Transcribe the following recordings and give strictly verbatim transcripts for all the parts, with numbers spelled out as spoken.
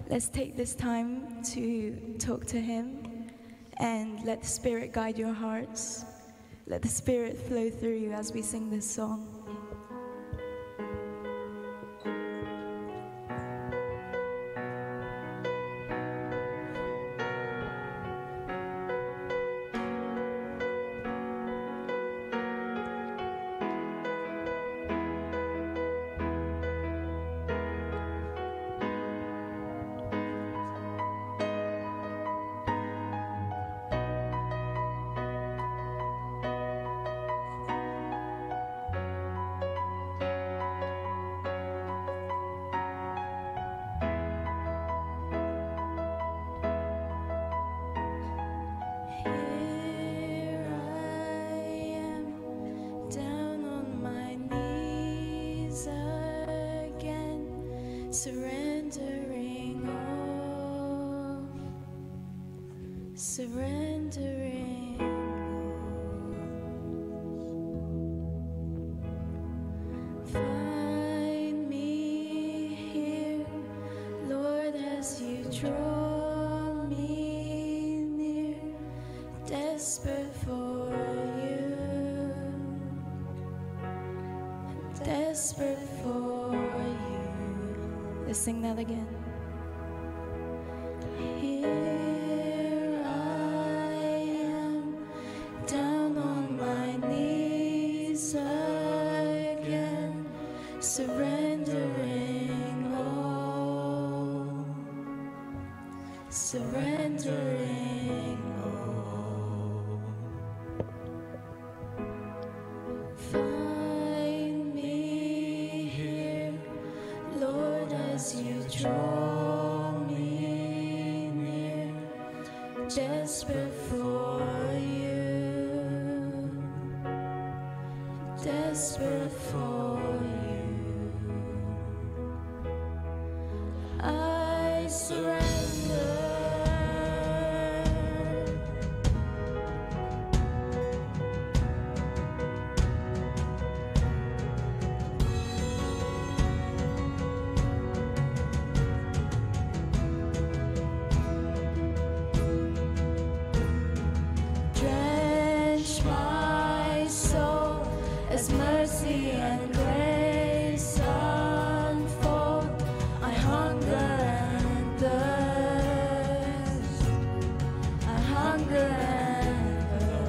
Let's take this time to talk to Him and let the Spirit guide your hearts. Let the Spirit flow through you as we sing this song. Surrendering all, surrendering all. Find me here, Lord, as you draw me near, desperate for you, desperate for you. Let's sing that again. Here I am, down on my knees again, surrendering all, surrendering all. Find me here, Lord, as you draw me near, desperate for you, desperate for you. I surrender. As mercy and grace unfold, I hunger and thirst, I hunger and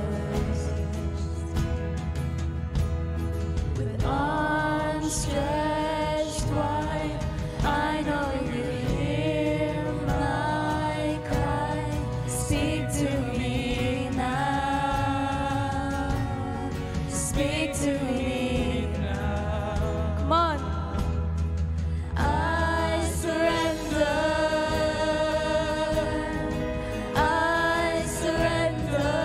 thirst. With arms stretched wide, I know you hear my cry. Speak to me now, speak to me. Come on. I surrender. I surrender.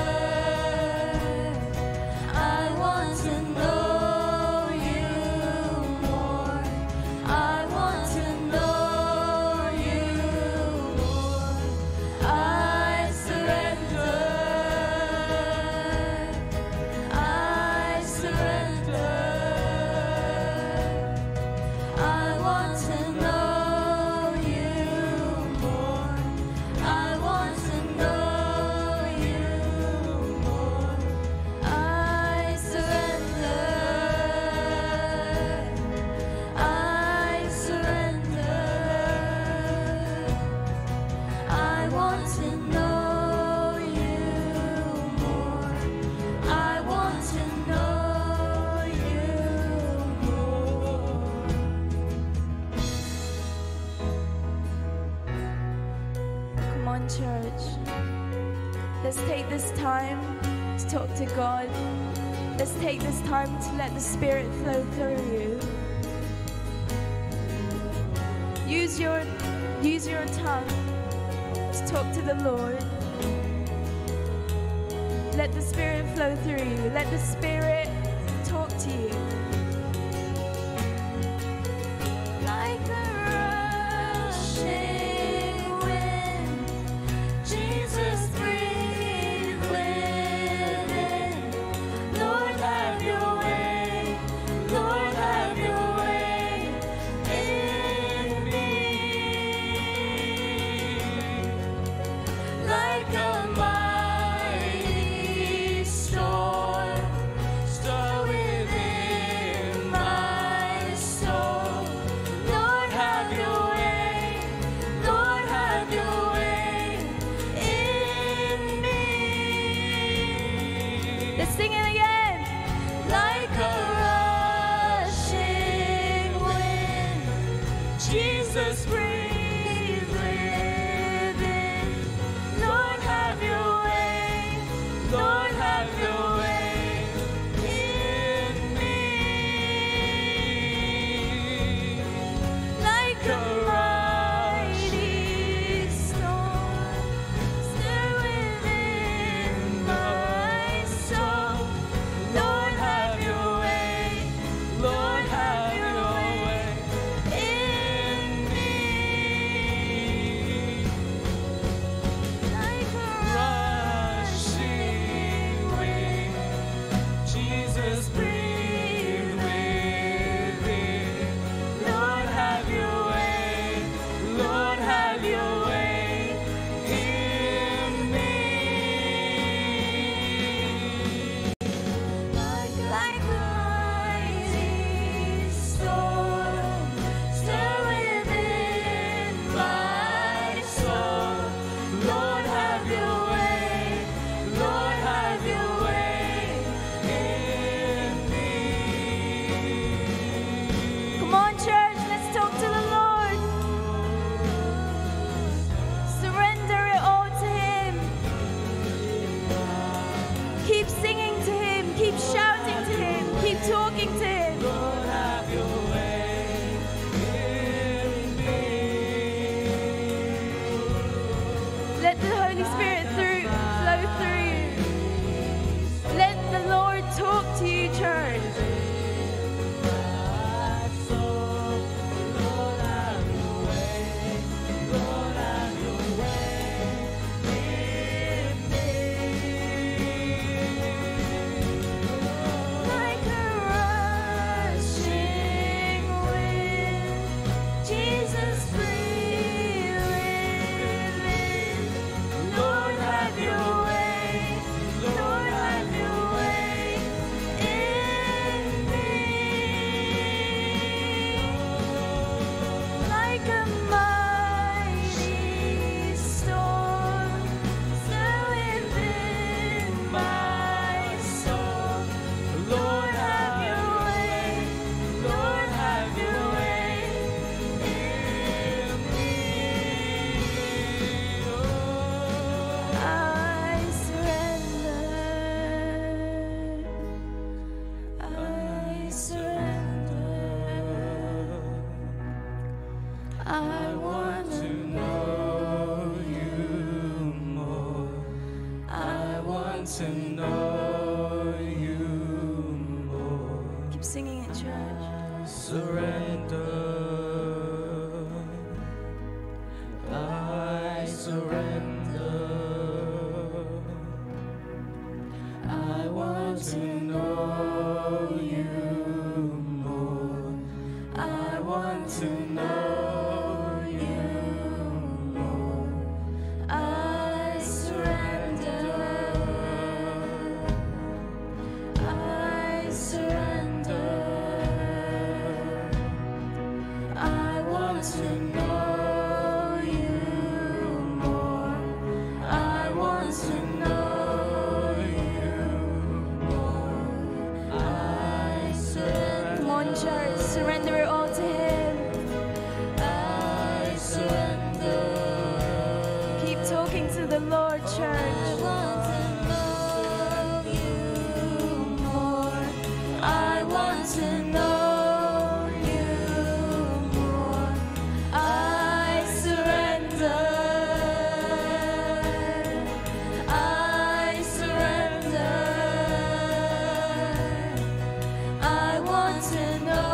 I want to know you more. I want to know you more. I surrender. I surrender. Church, let's take this time to talk to God. Let's take this time to let the Spirit flow through you. Use your, use your tongue to talk to the Lord. Let the Spirit flow through you. Let the Spirit talk to you. Like the rushing Let the Holy Spirit through, flow through you. Let the Lord talk to you, church. I want to know you more. I want to know you more. Keep singing it, church. Surrender. I surrender. I want to know you more. I want to know. Surrender it all to Him. I surrender. Keep talking to the Lord, church. I want to know you more. I want to know you more. I surrender. I surrender. I want to know.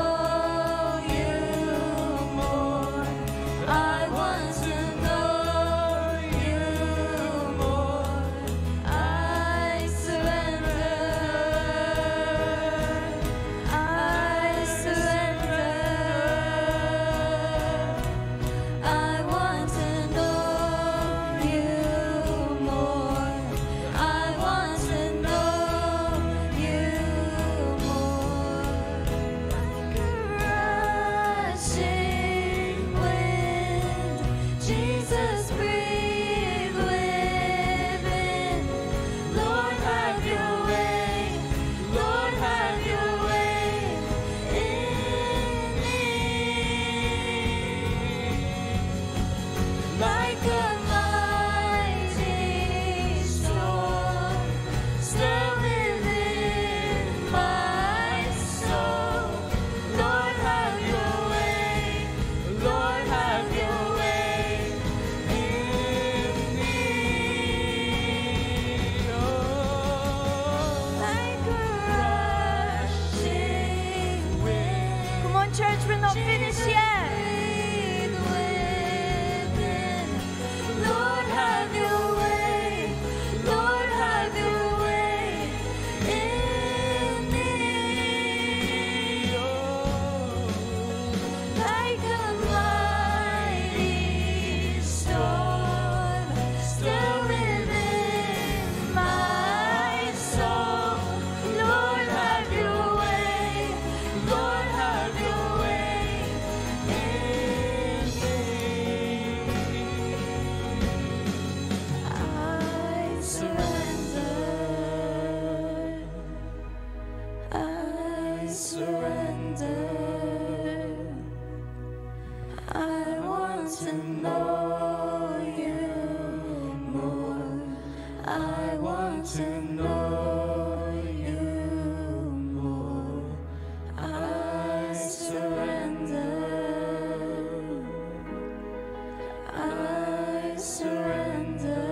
Surrender.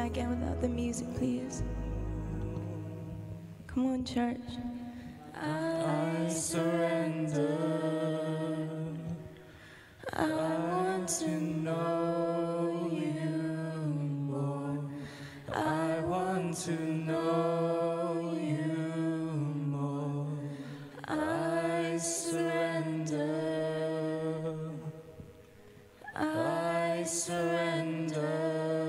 again without the music, please. Come on, church. I surrender. I want to know you more. I want to know you more. I surrender. I surrender.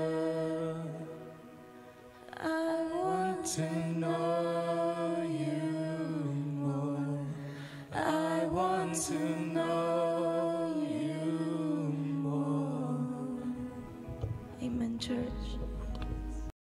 I want to know you more. I want to know you more. Amen, church.